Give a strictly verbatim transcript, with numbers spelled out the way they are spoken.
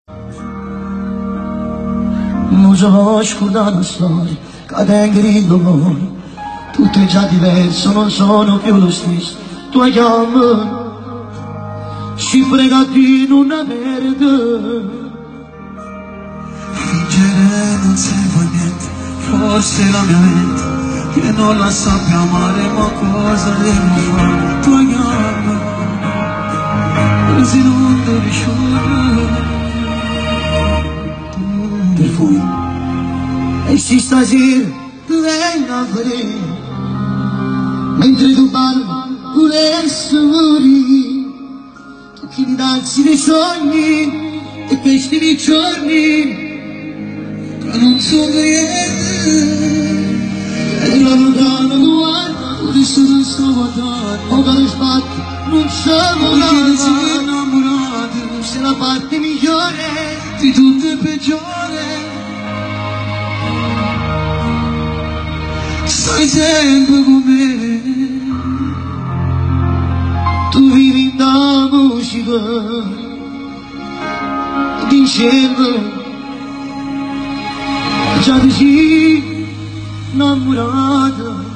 Non ci ho scordato la storia, che grido voi, tutto è già diverso, non sono più lo stesso. Tu chiami, ci frega di non avere. Fingere non serve a niente, forse la mia mente, che non la sappia amare, ma cosa devo fare? Tu chiami, così non devi scioglie. Perfumi, e se stasera tu venga a vedere, mentre tu parli pure soli, tu che mi danzi dei sogni e questi giorni che non sono niente, e la lontana tua Adesso non sto guardando, o che le spatti non siamo perché sei innamorato, sei la parte migliore di tutto è peggiore. Stai sempre con me, tu vivi da musica ed insieme già ti sei innamorata.